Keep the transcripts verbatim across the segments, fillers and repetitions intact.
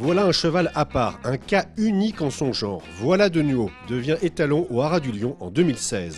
Voilà un cheval à part, un cas unique en son genre. Voilà de Nuo devient étalon au Haras du Lion en deux mille seize.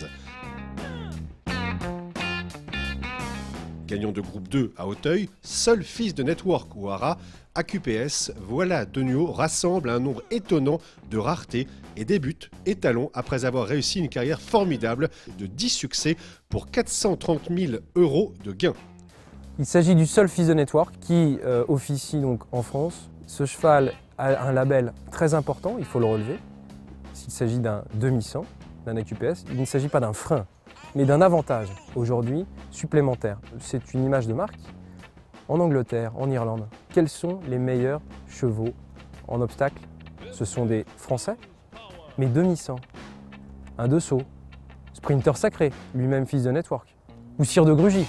Gagnant de groupe deux à Auteuil, seul fils de network au Haras, A Q P S, Voilà de Nuo rassemble un nombre étonnant de raretés et débute étalon après avoir réussi une carrière formidable de dix succès pour quatre cent trente mille euros de gains. Il s'agit du seul fils de network qui euh, officie donc en France. Ce cheval a un label très important, il faut le relever. S'il s'agit d'un demi-cent, d'un A Q P S, il ne s'agit pas d'un frein, mais d'un avantage aujourd'hui supplémentaire. C'est une image de marque. En Angleterre, en Irlande, quels sont les meilleurs chevaux en obstacle? Ce sont des Français, mais demi-cent, un Dessau, sprinter sacré, lui-même fils de network, ou Sire de Grugy.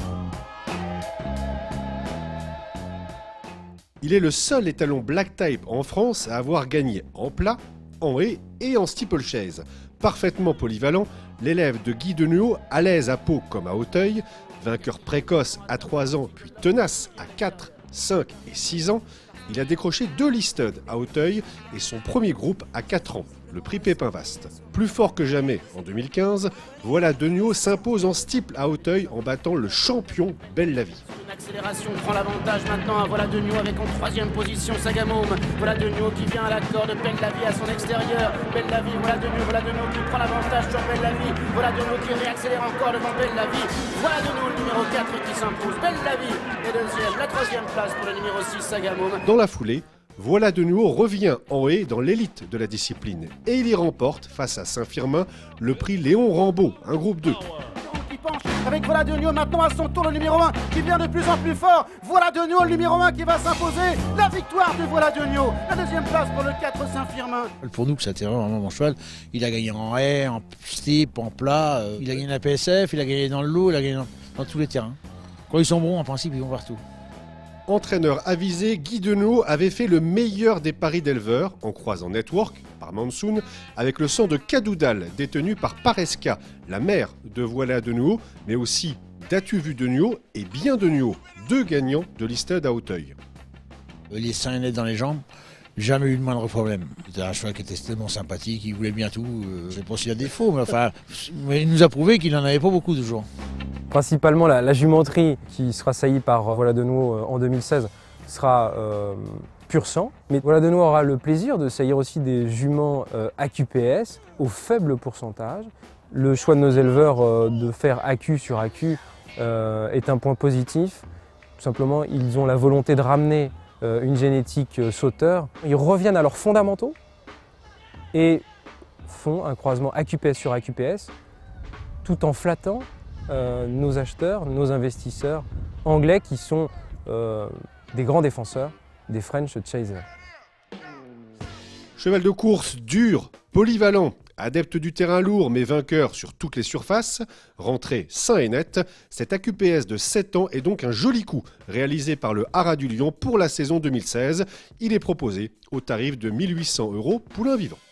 Il est le seul étalon black type en France à avoir gagné en plat, en haie et en steeplechase. Parfaitement polyvalent, l'élève de Guy de Nuo, à l'aise à Pau comme à Auteuil, vainqueur précoce à trois ans puis tenace à quatre, cinq et six ans, il a décroché deux listed à Auteuil et son premier groupe à quatre ans, le prix Pépin Vaste. Plus fort que jamais en deux mille quinze, Voilà de Nuo s'impose en steeple à Auteuil en battant le champion Belle la Vie. L'accélération prend l'avantage maintenant à Voilà de Nuo avec en troisième position Sagamome. Voilà de Nuo qui vient à l'accord de Belle la Vie à son extérieur. Belle la Vie, Voilà de Nuo, Voilà de Nuo qui prend l'avantage sur Belle la Vie. Voilà de Nuo qui réaccélère encore devant Belle la Vie. Voilà de Nuo le numéro quatre qui s'impose. Belle la Vie est deuxième, la troisième place pour le numéro six Sagamome. Dans la foulée, Voilà de Nuo revient en haie dans l'élite de la discipline et il y remporte face à Saint-Firmin le prix Léon Rambaud, un groupe deux. Avec Voilà de Nuo maintenant à son tour le numéro un qui vient de plus en plus fort. Voilà de Nuo le numéro un qui va s'imposer. La victoire de Voilà de Nuo. La deuxième place pour le quatre Saint-Firmin. Pour nous, c'était vraiment mon cheval. Il a gagné en haie, en steep, en plat. Il a gagné la P S F, il a gagné dans le lot, il a gagné dans, dans tous les terrains. Quand ils sont bons, en principe, ils vont partout. Entraîneur avisé, Guy de Nuo avait fait le meilleur des paris d'éleveurs en croisant Network par Mansoun avec le sang de Cadoudal détenu par Paresca, la mère de Voilà de Nuo, mais aussi d'As-tu vu de Nuo et Bien de Nuo, deux gagnants de listed à Auteuil. Les seins nets dans les jambes, jamais eu de moindre problème. C'était un cheval qui était tellement sympathique, il voulait bien tout. Je sais pas s'il y a des défauts, mais enfin, mais il nous a prouvé qu'il n'en avait pas beaucoup toujours. Principalement la, la jumenterie qui sera saillie par Voilà de Nuo en deux mille seize sera euh, pur sang. Mais Voilà de Nuo aura le plaisir de saillir aussi des juments euh, A Q P S au faible pourcentage. Le choix de nos éleveurs euh, de faire A Q sur A Q euh, est un point positif. Tout simplement, ils ont la volonté de ramener euh, une génétique euh, sauteur. Ils reviennent à leurs fondamentaux et font un croisement A Q P S sur A Q P S tout en flattant Euh, nos acheteurs, nos investisseurs anglais qui sont euh, des grands défenseurs des French Chasers. Cheval de course dur, polyvalent, adepte du terrain lourd mais vainqueur sur toutes les surfaces, rentré sain et net, cet A Q P S de sept ans est donc un joli coup réalisé par le Haras du Lion pour la saison deux mille seize. Il est proposé au tarif de mille huit cents euros poulain vivant.